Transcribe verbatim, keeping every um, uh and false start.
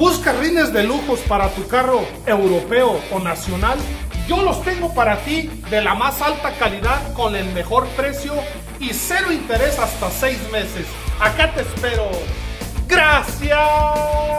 ¿Buscas rines de lujos para tu carro europeo o nacional? Yo los tengo para ti de la más alta calidad con el mejor precio y cero interés hasta seis meses. Acá te espero. ¡Gracias!